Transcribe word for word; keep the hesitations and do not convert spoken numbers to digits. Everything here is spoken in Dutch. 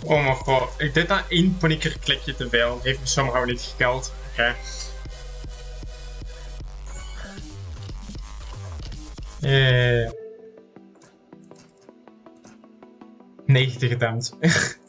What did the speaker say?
Oh mijn god, ik deed daar één panieker klikje te veel. Het heeft me somehow niet gekeld. Oké. Okay. Yeah. negentig gedampt.